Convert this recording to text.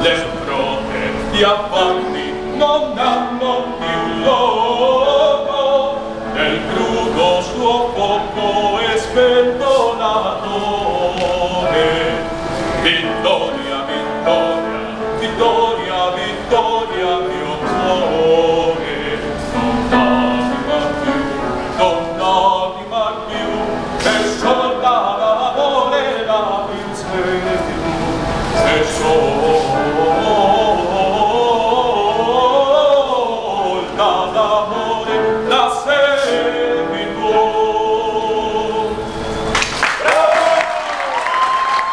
le frotte di affanni non hanno più loco, nel crudo suo fuoco è spento l'atone. Vittoria, vittoria, vittoria, vittoria, mio cuore, non l'anima più, non l'anima più, e sola l'amore la più e solo